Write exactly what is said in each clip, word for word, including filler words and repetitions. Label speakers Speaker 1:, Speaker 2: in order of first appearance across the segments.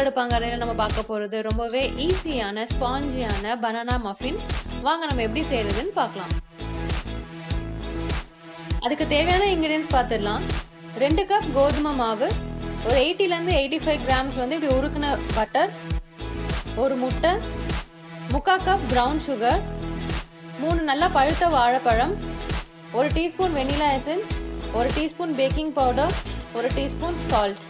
Speaker 1: அடுப்பாங்கரையில் நம்ம பார்க்க போகிறது ரொம்பவே ஈஸியான ஸ்பாஞ்சியான பனானா மஃபின். வாங்க நம்ம எப்படி செய்கிறதுன்னு பார்க்கலாம். அதுக்கு தேவையான இன்க்ரீடியன்ஸ் பார்த்துடலாம். ரெண்டு கப் கோதுமை மாவு, ஒரு எயிட்டிலேருந்து எயிட்டி ஃபைவ் கிராம்ஸ் வந்து இப்படி உருக்குன பட்டர், ஒரு முட்டை, முக்கால் கப் ப்ரௌன் சுகர், மூணு நல்லா பழுத்த வாழைப்பழம், ஒரு டீஸ்பூன் வெனிலா எசன்ஸ், ஒரு டீஸ்பூன் பேக்கிங் பவுடர், ஒரு டீஸ்பூன் சால்ட்.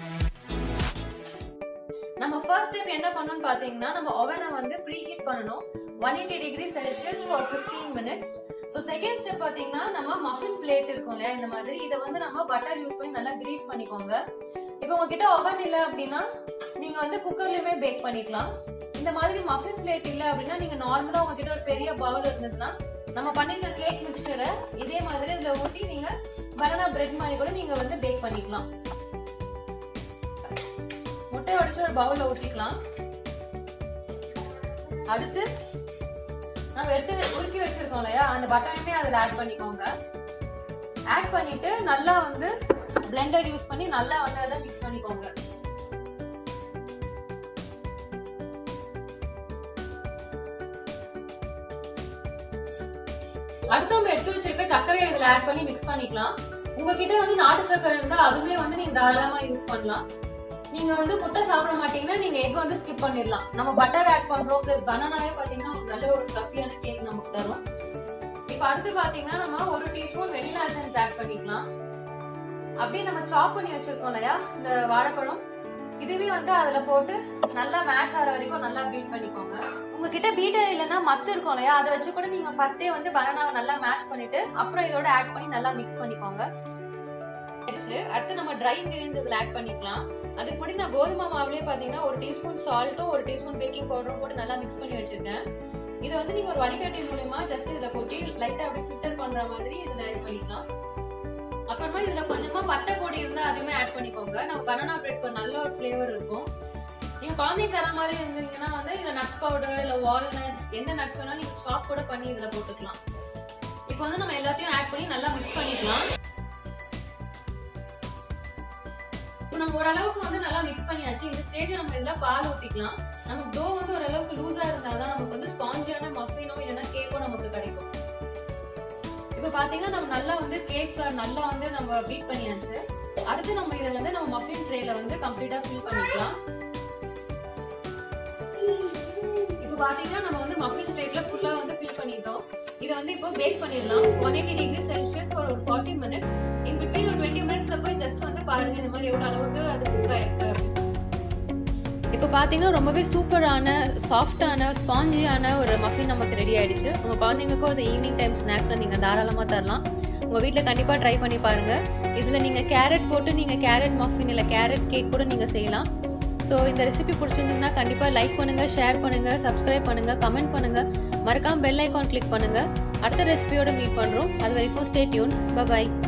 Speaker 1: நம்ம ஃபர்ஸ்ட் ஸ்டெப் என்ன பண்ணணும்னு பார்த்தீங்கன்னா, நம்ம ஓவனை வந்து ப்ரீ ஹீட் பண்ணணும் one eighty degree Celsius for fifteen minutes. So second step பார்த்தீங்கன்னா, நம்ம மஃபின் பிளேட் இருக்கும் இல்லையா, இந்த மாதிரி இதை வந்து நம்ம பட்டர் யூஸ் பண்ணி நல்லா கிரீஸ் பண்ணிக்கோங்க. இப்போ உங்ககிட்ட ஓவன் இல்லை அப்படின்னா நீங்க வந்து குக்கர்லயுமே பேக் பண்ணிக்கலாம். இந்த மாதிரி மஃபின் பிளேட் இல்லை அப்படின்னா நீங்க நார்மலா உங்ககிட்ட ஒரு பெரிய பவுல் இருந்ததுன்னா நம்ம பண்ணிருக்க கேக் மிக்சரை இதே மாதிரி இதுல ஊற்றி நீங்க பனானா பிரெட் மாதிரி கூட நீங்க வந்து பேக் பண்ணிக்கலாம். முட்டை உடைச்சு ஒரு பவுல்ல ஊத்திக்கலாம். அடுத்து நம்ம எடுத்து உருக்கி வச்சிருக்கோம் இல்லையா, அந்த பட்டரையுமே அதில் ஆட் பண்ணிக்கோங்க. ஆட் பண்ணிட்டு நல்லா வந்து பிளெண்டர் யூஸ் பண்ணி நல்லா வந்து அதை மிக்ஸ் பண்ணிக்கோங்க. அடுத்து நம்ம எடுத்து வச்சிருக்க சர்க்கரையை இதில் ஆட் பண்ணி மிக்ஸ் பண்ணிக்கலாம். உங்ககிட்ட வந்து நாட்டு சர்க்கரை இருந்தா அதுவுமே வந்து நீங்க தாராளமா யூஸ் பண்ணலாம். நீங்க வந்து முட்டை சாப்பிட மாட்டீங்கன்னா நீங்க எக் வந்து ஸ்கிப் பண்ணிடலாம். நம்ம பட்டர் ஆட் பண்றோம், பிளஸ் பனானாவே பாத்தீங்கன்னா நல்ல ஒரு ஃப்ளஃபியான கேக் நமக்கு தரும். இப்போ அடுத்து பாத்தீங்கன்னா நம்ம ஒரு டீஸ்பூன் வெனிலா எசன்ஸ் ஆட் பண்ணிக்கலாம். அப்படியே நம்ம சாப் பண்ணி வச்சிருக்கோம் இல்லையா இந்த வாழைப்பழம், இதுவே வந்து அதுல போட்டு நல்லா மேஷ் ஆகிற வரைக்கும் நல்லா பீட் பண்ணிக்கோங்க. உங்ககிட்ட பீட்டர் இல்லைன்னா மத்து இருக்கும் இல்லையா, அதை வச்சு கூட நீங்க ஃபர்ஸ்டே வந்து பனானாவை நல்லா மேஷ் பண்ணிட்டு அப்புறம் இதோட ஆட் பண்ணி நல்லா மிக்ஸ் பண்ணிக்கோங்க. அடுத்து நம்ம ட்ரை இன்கிரீடியன்ஸ் இதில் ஆட் பண்ணிக்கலாம். அதுக்கு முன்னாடி நான் கோதுமை மாவுலேயே பார்த்தீங்கன்னா ஒரு டீஸ்பூன் சால்ட்டும் ஒரு டீஸ்பூன் பேக்கிங் பவுடரும் போட்டு நல்லா மிக்ஸ் பண்ணி வச்சிருக்கேன். இதை வந்து நீங்க ஒரு வடிகட்டி மூலமா ஜஸ்ட் இதில் கொட்டி லைட்டா அப்படி ஃபில்டர் பண்ற மாதிரி இதில் ஆட் பண்ணிக்கலாம். அப்புறமா இதுல கொஞ்சமா பட்டை பொடி இருந்தா அதுவுமே ஆட் பண்ணிக்கோங்க. நம்ம பனானா பிரெட்க்கு ஒரு நல்ல ஒரு ஃபிளேவர் இருக்கும். நீங்க குழந்தைக்கு தர மாதிரி இருந்தீங்கன்னா வந்து இதுல நட்ஸ் பவுடர் இல்ல வால்நட்ஸ் எந்த நட்ஸ் வேணாலும் நீங்க சாப் கூட பண்ணி இதுல போட்டுக்கலாம். இப்போ வந்து நம்ம எல்லாத்தையும் ஆட் பண்ணி நல்லா மிக்ஸ் பண்ணிக்கலாம். நம்ம ஓரளவுக்கு வந்து நல்லா மிக்ஸ் பண்ணியாச்சு. இந்த ஸ்டேஜ்ல நம்ம இதுல பால் ஊத்திக்கலாம். நம்ம டோ வந்து ஓரளவுக்கு லூஸா இருந்தாதான் நமக்கு வந்து ஸ்பாஞ்சியான மஃபினோ இல்லைன்னா கேக்கோ நமக்கு கிடைக்கும். இப்போ பாத்தீங்கன்னா நம்ம நல்லா வந்து கேக் ஃப்ளவர் நல்லா வந்து நம்ம பீட் பண்ணியாச்சு. அடுத்து நம்ம இதை வந்து நம்ம மஃபின் ட்ரேல வந்து கம்ப்ளீட்டா ஃபில் பண்ணிக்கலாம். இப்போ பாத்தீங்கன்னா நம்ம வந்து மஃபின் பிளேட்ல ஃபுல்லா வந்து ஃபில் பண்ணிட்டோம். இதை வந்து இப்போ பேக் பண்ணிடலாம் one eighty degree Celsius for ஒரு ஃபார்ட்டி மினிட்ஸ். இன் பிட்வீன் ஒரு டுவெண்ட்டி மினிட்ஸ்ல போய் ஜஸ்ட் வந்து பாருங்க இந்த மாதிரி எவ்வளவு அளவுக்கு அது குக் ஆயிருக்கு அப்படின்னு. இப்போ பார்த்தீங்கன்னா ரொம்பவே சூப்பரான சாஃப்டான ஸ்பாஞ்சியான ஒரு மஃபின் நமக்கு ரெடி ஆயிடுச்சு. உங்கள் குழந்தைங்களுக்கும் அது ஈவினிங் டைம் ஸ்நாக்ஸை நீங்கள் தாராளமாக தரலாம். உங்கள் வீட்டில் கண்டிப்பாக ட்ரை பண்ணி பாருங்கள். இதில் நீங்கள் கேரட் போட்டு நீங்கள் கேரட் மஃபின் இல்லை கேரட் கேக் கூட நீங்கள் செய்யலாம். ஸோ இந்த ரெசிபி பிடிச்சிருந்தீங்கன்னா கண்டிப்பாக லைக் பண்ணுங்கள், ஷேர் பண்ணுங்கள், சப்ஸ்கிரைப் பண்ணுங்கள், கமெண்ட் பண்ணுங்கள், மறக்காமல் பெல் ஐக்கான் கிளிக் பண்ணுங்கள். அடுத்த ரெசிபியோட மீட் பண்ணுறோம். அது வரைக்கும் ஸ்டே டியூன். Bye bye.